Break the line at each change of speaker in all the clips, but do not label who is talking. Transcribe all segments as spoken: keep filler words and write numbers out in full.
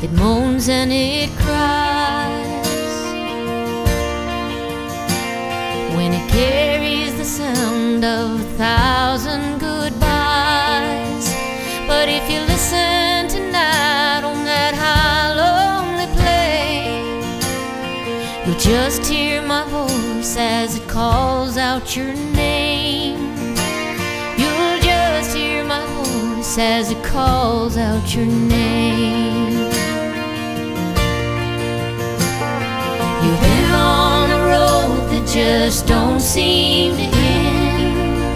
It moans and it cries when it carries the sound of a thousand goodbyes. But if you listen tonight on that high lonely plain, you'll just hear my voice as it calls out your name. You'll just hear my voice as it calls out your name. You've been on a road that just don't seem to end,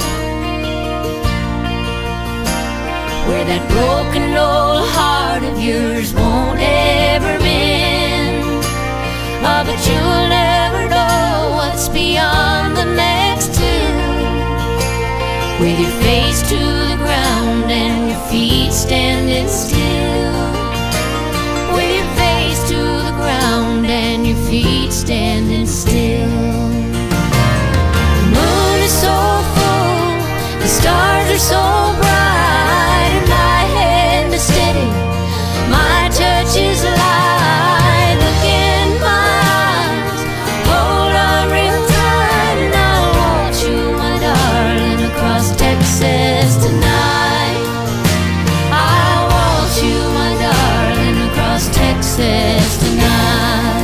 where that broken old heart of yours won't ever mend. Oh, but you'll never know what's beyond the next hill, with your face to the ground and your feet standing still. With your face to the ground and your feet standing still. The moon is so full, the stars are so bright, and my hand is steady, my touch is light. Look in my eyes, hold on real tight, and I'll walk you, my darling, across Texas tonight. I'll walk you, my darling, across Texas tonight.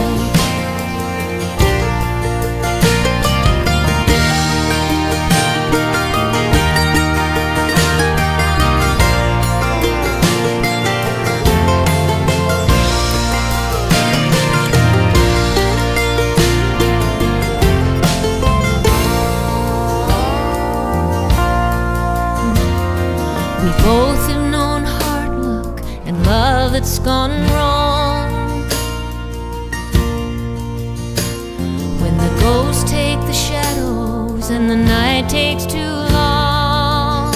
We both have known hard luck and love that's gone wrong, when the ghosts take the shadows and the night takes too long.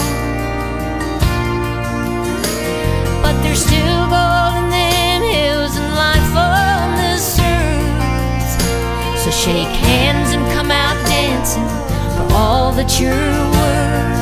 But there's still gold in them hills and life on this earth. So shake hands and come out dancing for all that you're worth.